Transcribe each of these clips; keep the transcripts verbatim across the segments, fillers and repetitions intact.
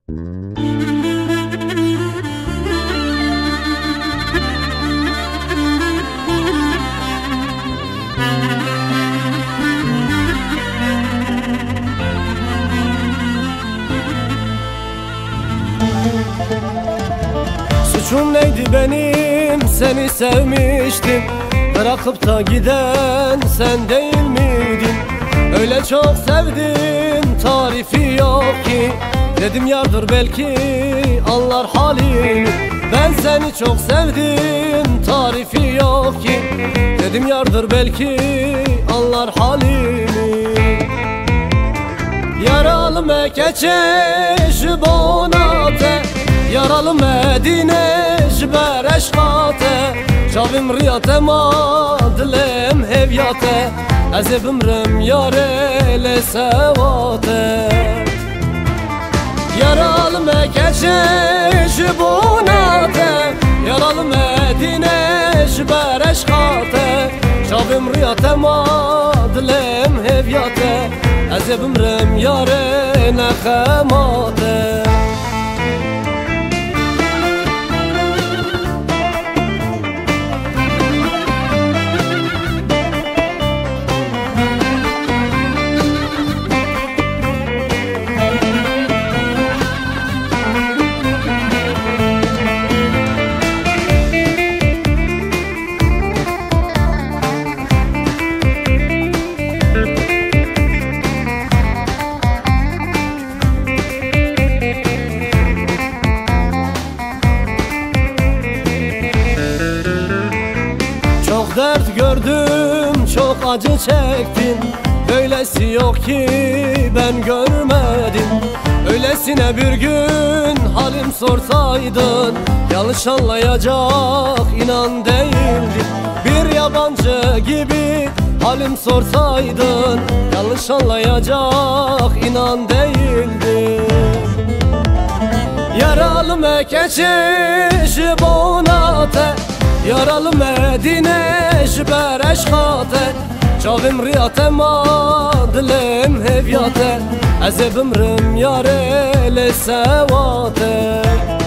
Suçum neydi benim, seni sevmiştim. Bırakıp da giden sen değil miydin? Öyle çok sevdim, tarifi yok ki. Dedim yardır belki anlar halimi. Ben seni çok sevdim, tarifi yok ki. Dedim yardır belki anlar halimi. Yaralı mekeçeş bonate, yaralı medineş bereşkate. Çavim riyate madlem hevyate, ezebim rem yarele sevate. Yaralı mekeçeş bonate, yaralı medineş bereşkate. Çavim riyate madlem hevyate, ezebim rem yarele khemate. Çok dert gördüm, çok acı çektim. Böylesi yok ki ben görmedim. Öylesine bir gün halim sorsaydın, yanlış anlayacak inan değildim. Bir yabancı gibi halim sorsaydın, yanlış anlayacak inan değildim. Yaralı mekeçeş bonate, yaralı medineş bereşkate. Çavim riyate madlem hevyate, ezebim rem yarele sevate.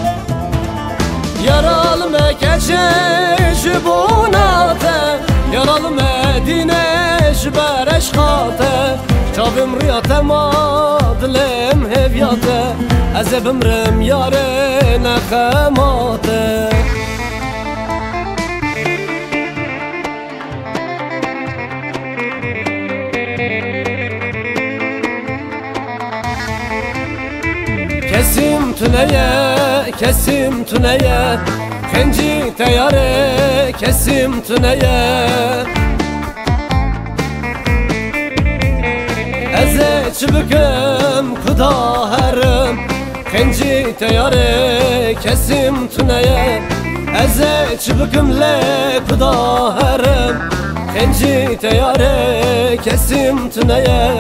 Yaralı mekeçeş bonate, yaralı medineş bereşkate. Çavim riyate madlem hevyate, ezebim rem yarele khemate. Kesim tüneye, kesim tüneye, kenci teyare, kesim tüneye. Eze çıbıkım kuda herim, kenci teyare, kesim tüneye. Eze çıbıkım le kuda herim, kenci teyare, kesim tüneye.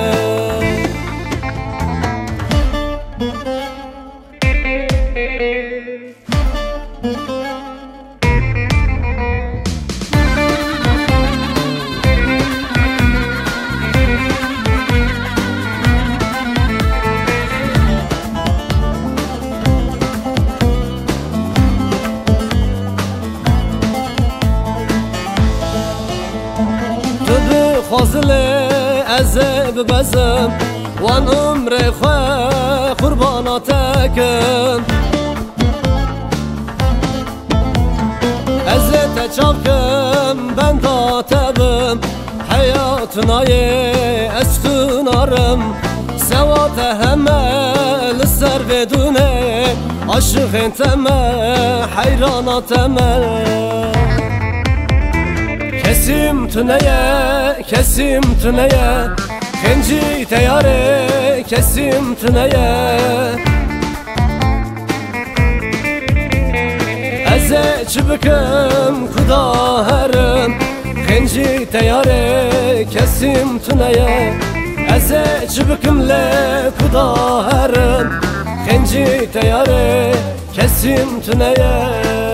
Fazile ezeb bezem, wan umre xwe kurbana tekim. Ezete çavkim ben da tebim, hayatına ye estunarım. Sevate hemel ser vedune, aşık teme hayrana teme. Kesim tüneye, kesim tüneye, kenci teyare, kesim tüneye. Eze çıbıkım kuda herim, kenci teyare, kesim tüneye. Eze çıbıkım le kuda herim, kenci teyare, kesim tüneye.